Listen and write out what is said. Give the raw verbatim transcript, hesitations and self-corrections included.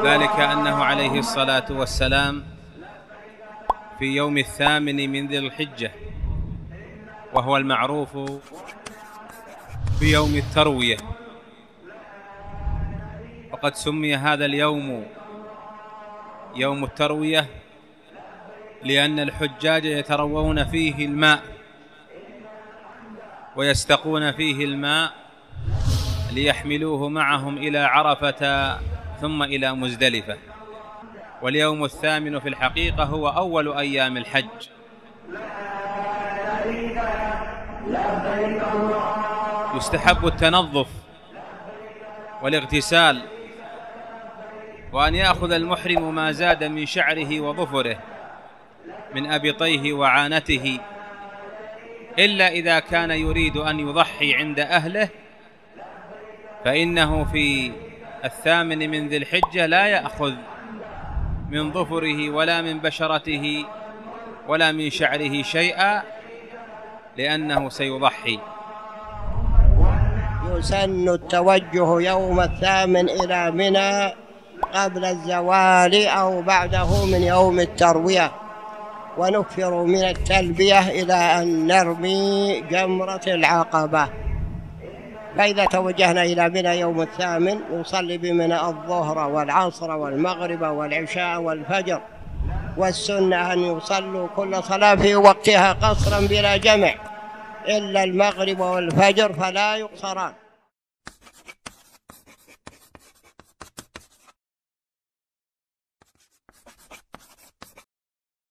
ذلك أنه عليه الصلاة والسلام في يوم الثامن من ذي الحجة، وهو المعروف بيوم التروية، وقد سمي هذا اليوم يوم التروية لأن الحجاج يتروون فيه الماء ويستقون فيه الماء ليحملوه معهم إلى عرفة ثم إلى مزدلفة. واليوم الثامن في الحقيقة هو أول أيام الحج، يستحب التنظف والاغتسال، وأن يأخذ المحرم ما زاد من شعره وظفره من أبطيه وعانته، إلا إذا كان يريد أن يضحي عند أهله، فإنه في الثامن من ذي الحجة لا يأخذ من ظفره ولا من بشرته ولا من شعره شيئا، لأنه سيضحي. يسن التوجه يوم الثامن إلى منى قبل الزوال أو بعده من يوم التروية، ونكثر من التلبية إلى أن نرمي جمرة العقبة. فإذا توجهنا إلى منى يوم الثامن نصلي بمنى الظهر والعصر والمغرب والعشاء والفجر، والسنة أن يصلوا كل صلاة في وقتها قصرا بلا جمع، إلا المغرب والفجر فلا يقصران.